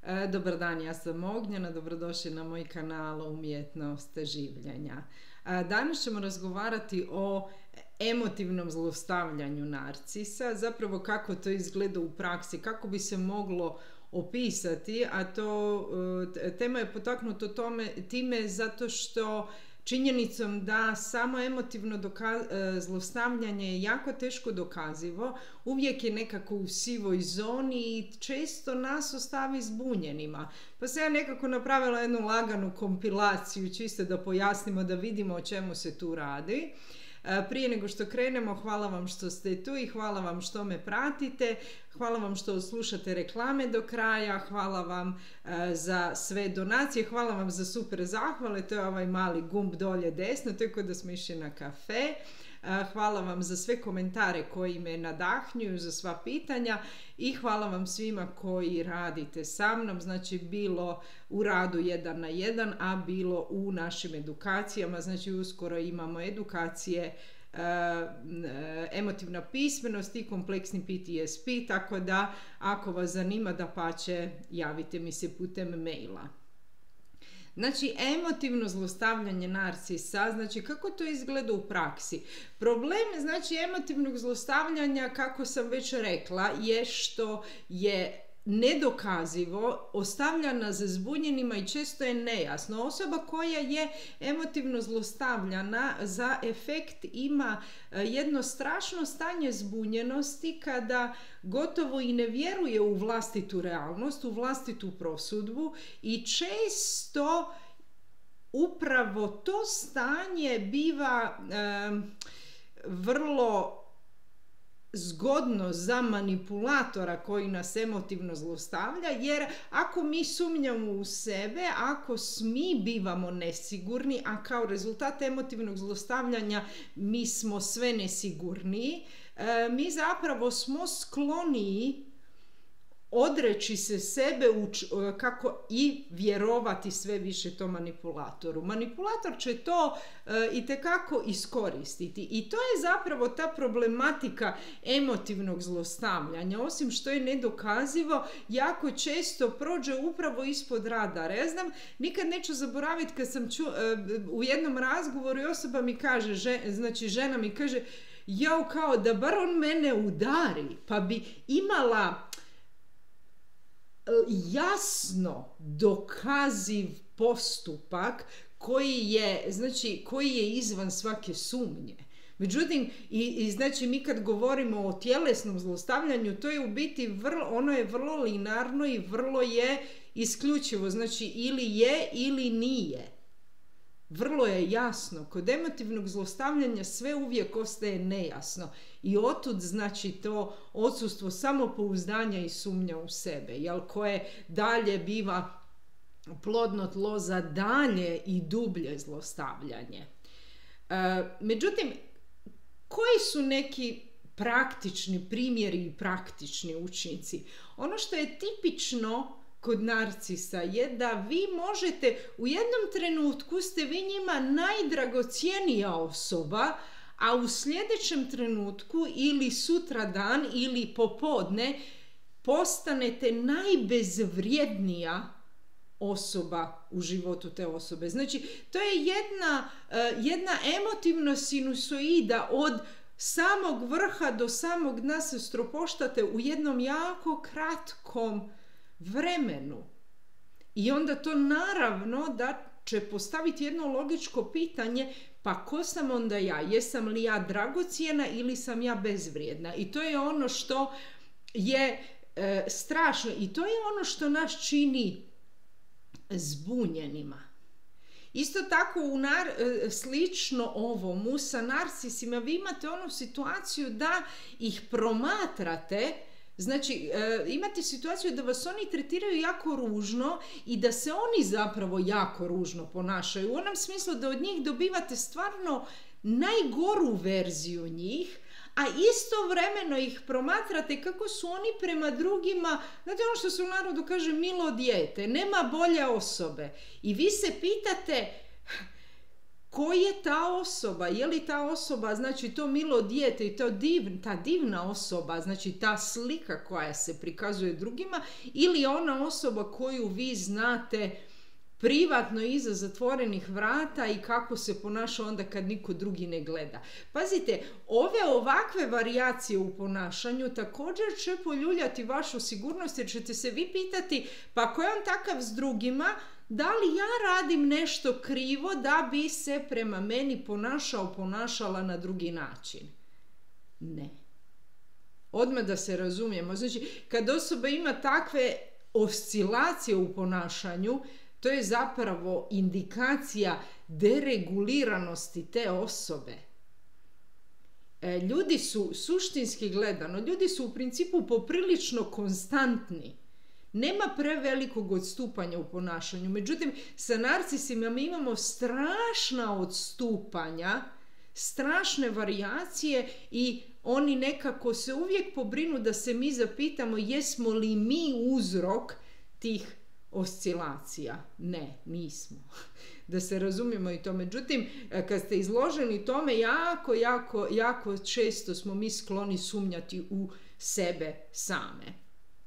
Dobar dan, ja sam Ognjena, dobrodošli na moj kanal Umjetnost življenja. Danas ćemo razgovarati o emotivnom zlostavljanju narcisa, zapravo kako to izgleda u praksi, kako bi se moglo opisati, a to tema je potaknuta time zato što činjenicom da samo emotivno zlostavljanje je jako teško dokazivo, uvijek je nekako u sivoj zoni i često nas ostavi zbunjenima. Pa sam ja nekako napravila jednu laganu kompilaciju, čisto da pojasnimo, da vidimo o čemu se tu radi. Prije nego što krenemo, hvala vam što ste tu i hvala vam što me pratite, hvala vam što slušate reklame do kraja, hvala vam za sve donacije, hvala vam za super zahvale, to je ovaj mali gumb dolje desno, to je kao da smo išli na kafe. Hvala vam za sve komentare koji me nadahnjuju, za sva pitanja i hvala vam svima koji radite sa mnom, znači bilo u radu 1 na 1, a bilo u našim edukacijama, znači uskoro imamo edukacije emotivna pismenost i kompleksni PTSP, tako da ako vas zanima, dapače, javite mi se putem maila. Znači, emotivno zlostavljanje narcisa, znači kako to izgleda u praksi? Problem, znači, emotivnog zlostavljanja, kako sam već rekla, je što je nedokazivo, ostavlja nas zbunjenima i često je nejasno. Osoba koja je emotivno zlostavljana za efekt ima jedno strašno stanje zbunjenosti kada gotovo i ne vjeruje u vlastitu realnost, u vlastitu prosudbu i često upravo to stanje biva vrlo zgodno za manipulatora koji nas emotivno zlostavlja, jer ako mi sumnjamo u sebe, ako mi bivamo nesigurni, a kao rezultat emotivnog zlostavljanja mi smo sve nesigurniji, mi zapravo smo skloniji odreći se sebe kako i vjerovati sve više tom manipulatoru. Manipulator će to itekako iskoristiti i to je zapravo ta problematika emotivnog zlostavljanja. Osim što je nedokazivo, jako često prođe upravo ispod radara. Ja znam, nikad neću zaboraviti kad sam u jednom razgovoru i osoba mi kaže, znači žena mi kaže, jao, kao da bar on mene udari, pa bi imala jasno dokaziv postupak koji je izvan svake sumnje. Međutim, znači mi kad govorimo o tjelesnom zlostavljanju, to je u biti ono je vrlo linearno i vrlo je isključivo, znači ili je ili nije. Vrlo je jasno, kod emotivnog zlostavljanja sve uvijek ostaje nejasno i otud znači to odsustvo samopouzdanja i sumnja u sebe, koje dalje biva plodno tlo za dalje i dublje zlostavljanje. Međutim, koji su neki praktični primjeri i praktični učinci? Ono što je tipično kod narcisa je da vi možete, u jednom trenutku ste vi njima najdragocjenija osoba, a u sljedećem trenutku ili sutradan ili popodne postanete najbezvrijednija osoba u životu te osobe. Znači, to je jedna emotivna sinusoida od samog vrha do samog dna se stropoštate u jednom jako kratkom vremenu. I onda to naravno da će postaviti jedno logičko pitanje, pa ko sam onda ja? Jesam li ja dragocjena ili sam ja bezvrijedna? I to je ono što je strašno i to je ono što nas čini zbunjenima. Isto tako slično ovomu sa narcisima vi imate onu situaciju da ih promatrate. Znači, imate situaciju da vas oni tretiraju jako ružno i da se oni zapravo jako ružno ponašaju. U onom smislu da od njih dobivate stvarno najgoru verziju njih, a istovremeno ih promatrate kako su oni prema drugima, znate ono što se u narodu kaže, milo dijete, nema bolje osobe. I vi se pitate, ko je ta osoba, je li ta osoba, znači to milo dijete i ta divna osoba, znači ta slika koja se prikazuje drugima, ili ona osoba koju vi znate privatno iza zatvorenih vrata i kako se ponaša onda kad niko drugi ne gleda. Pazite, ovakve varijacije u ponašanju također će poljuljati vašu sigurnost, jer ćete se vi pitati, pa ako je on takav s drugima, da li ja radim nešto krivo da bi se prema meni ponašala na drugi način? Ne. Odmah da se razumijemo. Znači, kad osoba ima takve oscilacije u ponašanju, to je zapravo indikacija dereguliranosti te osobe. Ljudi su, suštinski gledano, ljudi su u principu poprilično konstantni. Nema prevelikog odstupanja u ponašanju. Međutim, sa narcisima mi imamo strašna odstupanja, strašne varijacije i oni nekako se uvijek pobrinu da se mi zapitamo jesmo li mi uzrok tih oscilacija. Ne, nismo. Da se razumijemo i to. Međutim, kad ste izloženi tome, jako često smo mi skloni sumnjati u sebe same.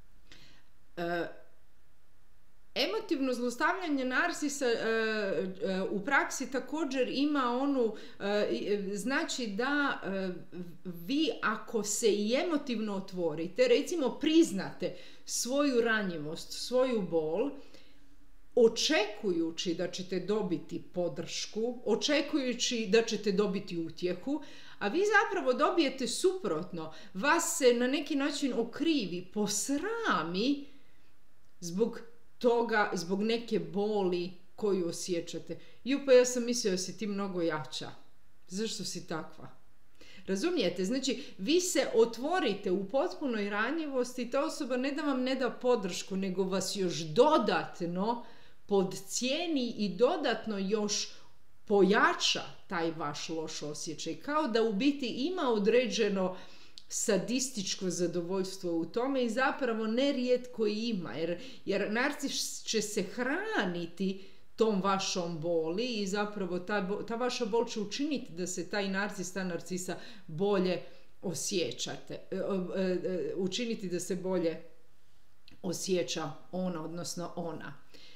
Emotivno zlostavljanje narcisa u praksi također ima znači da vi ako se i emotivno otvorite, recimo priznate svoju ranjivost, svoju bol, očekujući da ćete dobiti podršku, očekujući da ćete dobiti utjehu, a vi zapravo dobijete suprotno. Vas se na neki način okrivi, posrami zbog toga, zbog neke boli koju osjećate. Pa ja sam mislila da si ti mnogo jača. Zašto si takva? Razumijete? Znači, vi se otvorite u potpunoj ranjivosti i ta osoba ne da vam ne da podršku, nego vas još dodatno podcijeni i dodatno još pojača taj vaš loš osjećaj. Kao da u biti ima određeno sadističko zadovoljstvo u tome i zapravo nerijetko ima. Jer narcis će se hraniti tom vašom boli i zapravo ta vaša bol će učiniti da se taj narcis, ta narcisa bolje osjećate. Učiniti da se bolje osjeća ona, odnosno ona.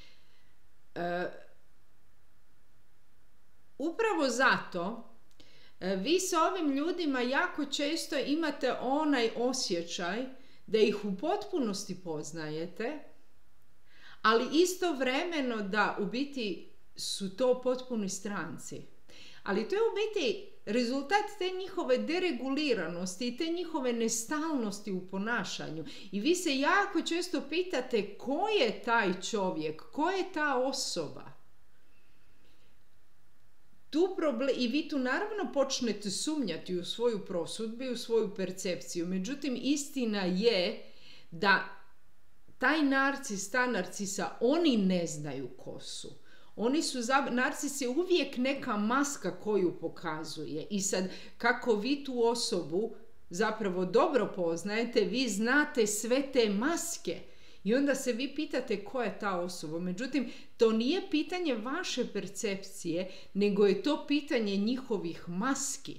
Upravo zato vi sa ovim ljudima jako često imate onaj osjećaj da ih u potpunosti poznajete, ali istovremeno da u biti su to potpuni stranci. Ali to je u biti rezultat te njihove dereguliranosti i te njihove nestalnosti u ponašanju. I vi se jako često pitate ko je taj čovjek, ko je ta osoba. I vi tu naravno počnete sumnjati u svoju prosudbu i u svoju percepciju. Međutim, istina je da taj narcis, ta narcisa, oni ne znaju ko su. Narcis je uvijek neka maska koju pokazuje. I sad, kako vi tu osobu zapravo dobro poznajete, vi znate sve te maske. I onda se vi pitate ko je ta osoba. Međutim, to nije pitanje vaše percepcije, nego je to pitanje njihovih maski.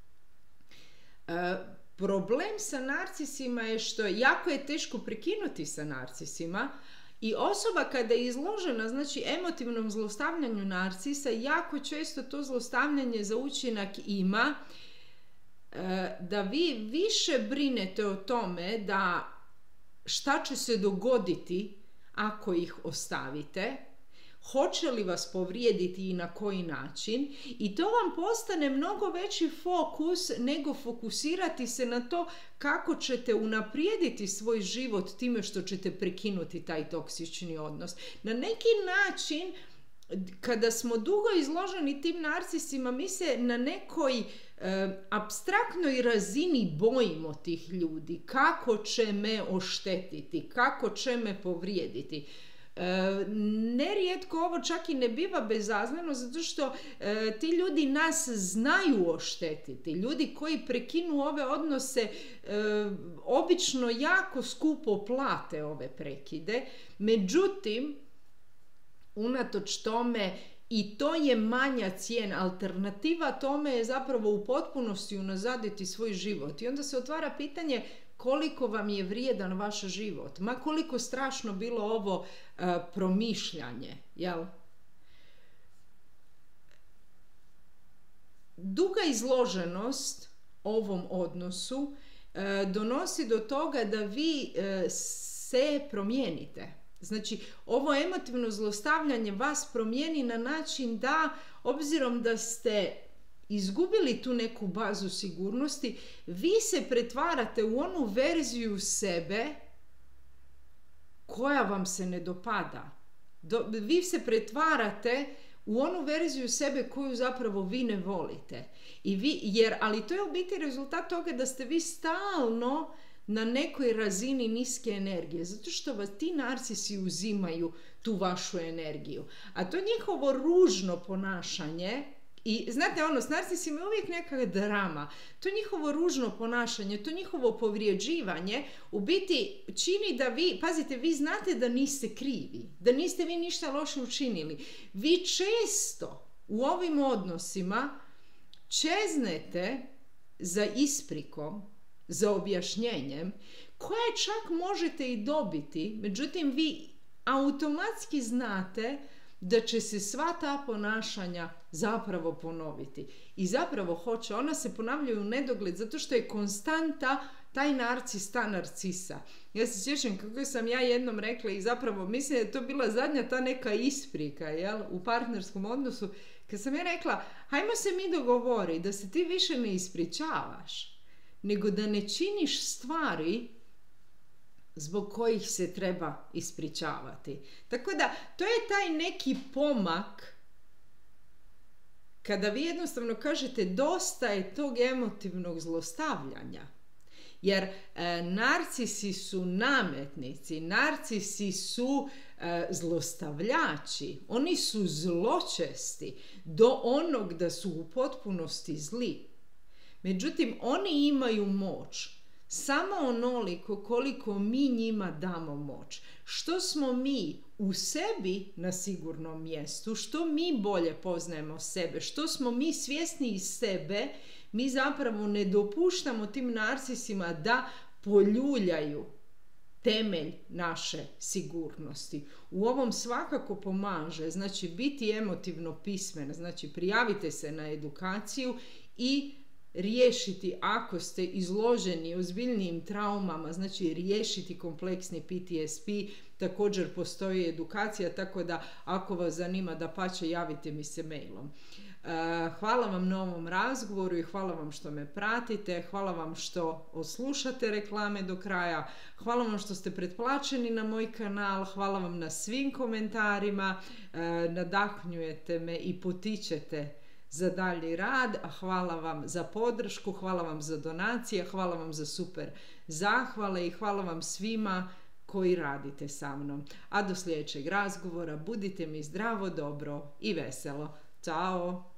Problem sa narcisima je što jako je teško prekinuti sa narcisima i osoba kada je izložena, znači, emotivnom zlostavljanju narcisa, jako često to zlostavljanje za učinak ima da vi više brinete o tome da šta će se dogoditi ako ih ostavite, hoće li vas povrijediti i na koji način, i to vam postane mnogo veći fokus nego fokusirati se na to kako ćete unaprijediti svoj život time što ćete prekinuti taj toksični odnos. Na neki način, kada smo dugo izloženi tim narcisima, mi se na nekoj apstraktnoj razini bojimo tih ljudi. Kako će me oštetiti, kako će me povrijediti. Nerijetko ovo čak i ne biva bezazleno, zato što ti ljudi nas znaju oštetiti. Ljudi koji prekinu ove odnose obično jako skupo plate ove prekide. Međutim, unatoč tome I to je manja cijena. Alternativa tome je zapravo u potpunosti unazaditi svoj život. I onda se otvara pitanje koliko vam je vrijedan vaš život. Ma koliko strašno bilo ovo promišljanje. Jel? Duga izloženost ovom odnosu donosi do toga da vi se promijenite. Znači, ovo emotivno zlostavljanje vas promijeni na način da, obzirom da ste izgubili tu neku bazu sigurnosti, vi se pretvarate u onu verziju sebe koja vam se ne dopada. Vi se pretvarate u onu verziju sebe koju zapravo vi ne volite. Ali to je u biti rezultat toga da ste vi stalno na nekoj razini niske energije, zato što vas ti narcisi uzimaju tu vašu energiju. A to njihovo ružno ponašanje, i znate s narcisima je uvijek neka drama, to njihovo ružno ponašanje, to njihovo povrijeđivanje u biti čini da vi, pazite, vi znate da niste krivi, da niste vi ništa loše učinili. Vi često u ovim odnosima čeznete za isprikom, za objašnjenjem, koje čak možete i dobiti, međutim vi automatski znate da će se sva ta ponašanja zapravo ponoviti. I zapravo ona se ponavljaju u nedogled zato što je konstanta taj narcis, ta narcisa. Ja se sjećam kako sam ja jednom rekla i zapravo mislim da je to bila zadnja ta neka isprika, u partnerskom odnosu, kad sam ja rekla, hajmo se mi dogovori da se ti više ne ispričavaš, nego da ne činiš stvari zbog kojih se treba ispričavati. Tako da, to je taj neki pomak kada vi jednostavno kažete dosta je tog emotivnog zlostavljanja. Jer narcisi su nametnici, narcisi su zlostavljači, oni su zločesti do onog da su u potpunosti zli. Međutim, oni imaju moć samo onoliko koliko mi njima damo moć. Što smo mi u sebi na sigurnom mjestu, što mi bolje poznajemo sebe, što smo mi svjesni iz sebe, mi zapravo ne dopuštamo tim narcisima da poljuljaju temelj naše sigurnosti. U ovom svakako pomaže, znači biti emotivno pismen, znači prijavite se na edukaciju i riješiti ako ste izloženi ozbiljnijim traumama, znači riješiti kompleksni PTSP, također postoji edukacija, tako da ako vas zanima dapače javite mi se mailom. Hvala vam na ovom razgovoru i hvala vam što me pratite, hvala vam što oslušate reklame do kraja, hvala vam što ste pretplaćeni na moj kanal, hvala vam na svim komentarima, nadahnjujete me i potičete za dalji rad, a hvala vam za podršku, hvala vam za donacije, hvala vam za super zahvale i hvala vam svima koji radite sa mnom. A do sljedećeg razgovora budite mi zdravo, dobro i veselo. Ćao!